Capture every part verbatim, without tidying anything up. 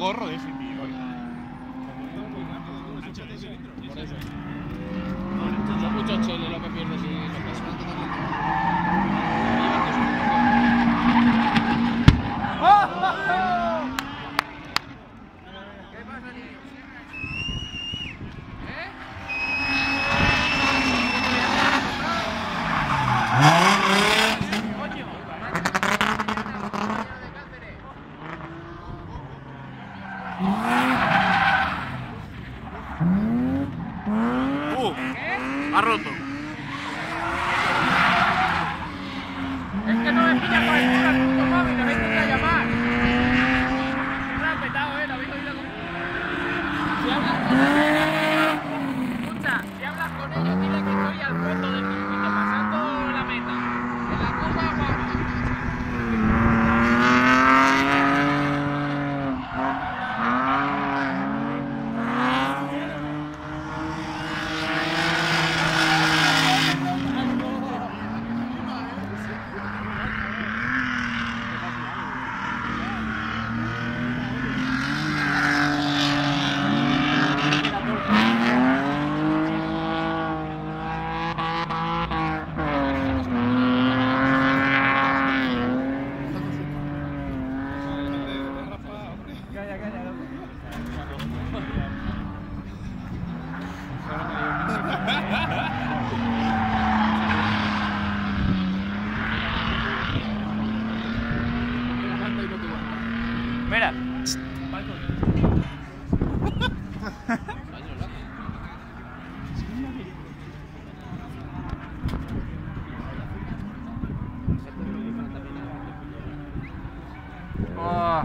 gorro de ese tío. Por eso. Son muchos cheles lo que pierdes si lo pesas. ¿Qué pasa, niño? ¿Eh? Coño, ¡Uh! Ha roto. es que no me pilla por el culo al puto móvil, lo habéis tenido que llamar. Me lo han petado, eh, lo habéis oído como... Si hablas con ellos... Escucha, si hablas con ellos, dile que estoy al fondo del circuito, pasando la meta. En la curva abajo. Mira. Oh.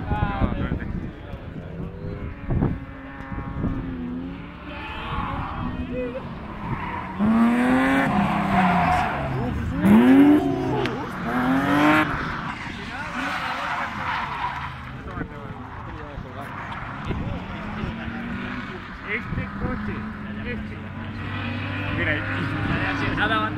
Este coche, este. Mira ahí. Nada,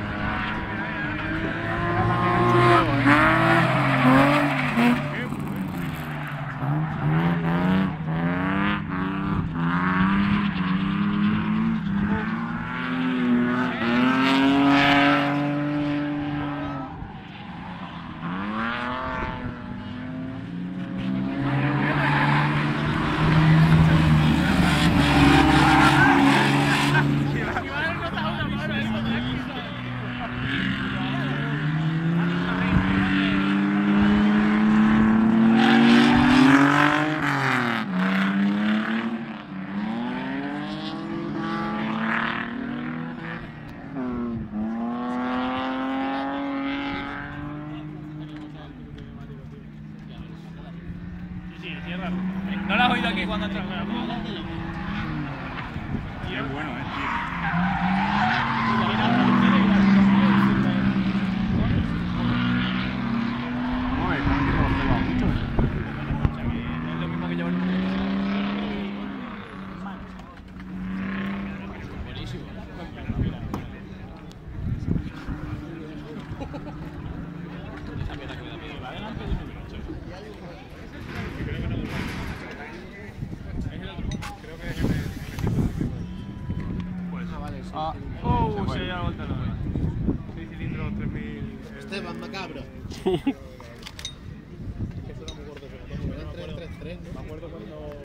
no lo has oído aquí cuando entras. Y es bueno, eh, tío. No, es como que no lo pega mucho. Es lo mismo que llevar un... Buenísimo. Esa piedra que me da miedo. Adelante, Ah, oh, se ha vuelto la seis cilindros, tres mil... Esteban Macabro. Es que eso era muy gordo, pero no me acuerdo. Me acuerdo cuando...